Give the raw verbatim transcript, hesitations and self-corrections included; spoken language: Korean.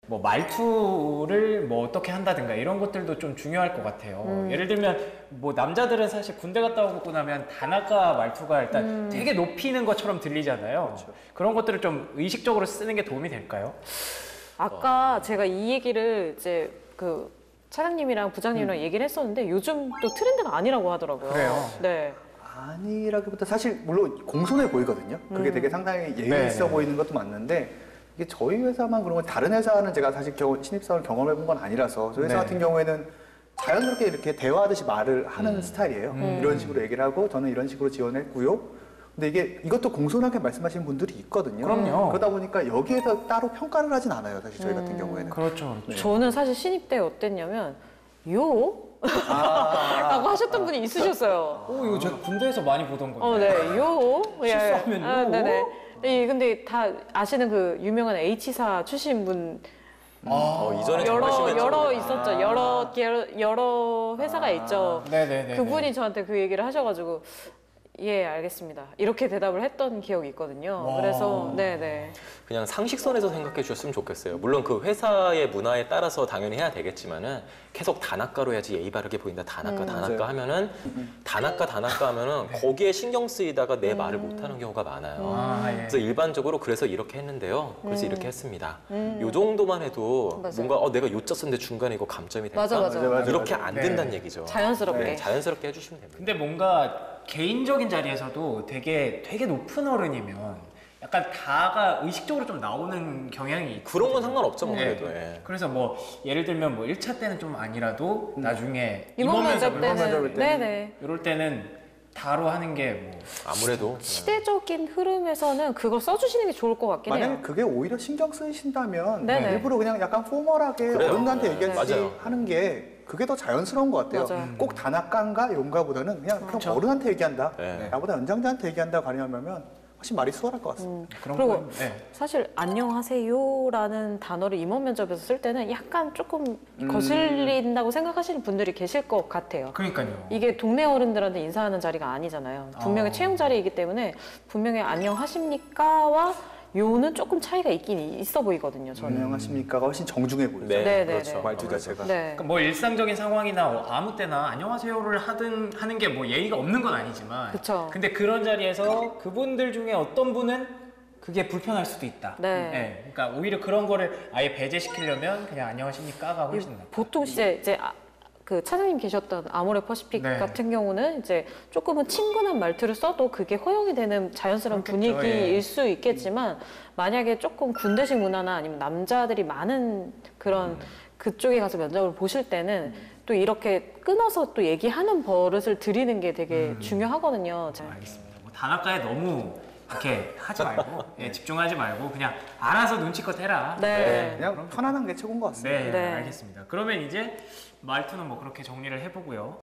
뭐 말투를 뭐 어떻게 한다든가 이런 것들도 좀 중요할 것 같아요. 음. 예를 들면 뭐 남자들은 사실 군대 갔다 오고 나면 다나카 말투가 일단 음. 되게 높이는 것처럼 들리잖아요. 그렇죠. 그런 것들을 좀 의식적으로 쓰는 게 도움이 될까요? 아까 제가 이 얘기를 이제 그 차장님이랑 부장님이랑 얘기를 했었는데 요즘 또 트렌드가 아니라고 하더라고요. 그래요? 네. 아니라기보다 사실 물론 공손해 보이거든요. 그게 음. 되게 상당히 예의 네, 있어 네. 보이는 것도 맞는데 이게 저희 회사만 그런 건 다른 회사는 제가 사실 겨- 신입사원 경험해 본 건 아니라서 저희 회사 네. 같은 경우에는 자연스럽게 이렇게 대화하듯이 말을 하는 음. 스타일이에요. 음. 이런 식으로 얘기를 하고 저는 이런 식으로 지원했고요. 근데 이게 이것도 공손하게 말씀하시는 분들이 있거든요. 그럼요. 그러다 보니까 여기에서 따로 평가를 하진 않아요. 사실 저희 같은 음. 경우에는. 그렇죠. 네. 저는 사실 신입 때 어땠냐면 요? 아, 라고 하셨던 분이 있으셨어요. 오, 이거 제가 군대에서 많이 보던 건데. 어, 네. 요? 예. 실수하면 아, 요? 네네. 네, 근데 다 아시는 그 유명한 H사 출신 분 아, 어, 이전에 정말 여러 심했죠. 여러 아. 있었죠. 여러 개- 여러 회사가 아. 있죠. 네네네. 그분이 저한테 그 얘기를 하셔가지고 예 알겠습니다. 이렇게 대답을 했던 기억이 있거든요. 와. 그래서 네네. 그냥 상식선에서 생각해 주셨으면 좋겠어요. 물론 그 회사의 문화에 따라서 당연히 해야 되겠지만은 계속 단아까로 해야지 예의 바르게 보인다. 단아까 음. 단아까 맞아요. 하면은 단아까 단아까 하면은 거기에 신경 쓰이다가 내 음. 말을 못 하는 경우가 많아요. 아, 예. 그래서 일반적으로 그래서 이렇게 했는데요. 그래서 음. 이렇게 했습니다. 음. 요 정도만 해도 맞아요. 뭔가 어, 내가 요자 썼는데 중간에 이거 감점이 될까? 맞아 맞아. 맞아, 맞아. 이렇게 안 네. 된다는 얘기죠. 자연스럽게. 네, 자연스럽게 해주시면 됩니다. 근데 뭔가 개인적인 자리에서도 되게 되게 높은 어른이면 약간 다가 의식적으로 좀 나오는 경향이 있거든요. 그런 건 상관없죠, 뭐 네. 그래도. 예. 그래서 뭐 예를 들면 뭐 일 차 때는 좀 아니라도 나중에 이번 면접 면접을 때는 면접일 때는 네네. 이럴 때는 다로 하는 게 뭐 아무래도 시대적인 흐름에서는 그걸 써주시는 게 좋을 것 같긴 만약에 해요. 그게 오히려 신경 쓰이신다면 네네. 일부러 그냥 약간 포멀하게 그래요. 어른들한테 네. 얘기하듯이 맞아요. 하는 게 그게 더 자연스러운 것 같아요. 맞아요. 꼭 단아까인가 용가보다는 그냥, 그냥 그렇죠. 어른한테 얘기한다. 네. 나보다 연장자한테 얘기한다 가능하면 훨씬 말이 수월할 것 같습니다. 음. 그런 그리고 거 네. 사실 안녕하세요라는 단어를 임원 면접에서 쓸 때는 약간 조금 음. 거슬린다고 생각하시는 분들이 계실 것 같아요. 그러니까요. 이게 동네 어른들한테 인사하는 자리가 아니잖아요. 분명히 어. 채용 자리이기 때문에 분명히 안녕하십니까와 요는 조금 차이가 있긴 있어 보이거든요. 저는. 안녕하십니까가 훨씬 정중해 보이죠. 네, 네, 네, 그렇죠. 네. 말투 자체가. 네. 그러니까 뭐 일상적인 상황이나 뭐 아무 때나 안녕하세요를 하든 하는 게 뭐 예의가 없는 건 아니지만 그쵸. 근데 그런 자리에서 그분들 중에 어떤 분은 그게 불편할 수도 있다. 네. 그러니까 오히려 그런 거를 아예 배제시키려면 그냥 안녕하십니까가 훨씬 낫다. 보통 이제 이제 아, 그 차장님 계셨던 아모레 퍼시픽 네. 같은 경우는 이제 조금은 친근한 말투를 써도 그게 허용이 되는 자연스러운 그렇겠죠, 분위기일 예. 수 있겠지만 만약에 조금 군대식 문화나 아니면 남자들이 많은 그런 음. 그쪽에 가서 면접을 보실 때는 또 이렇게 끊어서 또 얘기하는 버릇을 들이는 게 되게 음. 중요하거든요. 자, 알겠습니다. 뭐 단아까에 너무 이렇게 하지 말고 예, 집중하지 말고 그냥 알아서 눈치껏 해라. 네. 그냥 편안한 게 최고인 것 같습니다. 네, 네. 알겠습니다. 그러면 이제 말투는 뭐 그렇게 정리를 해보고요.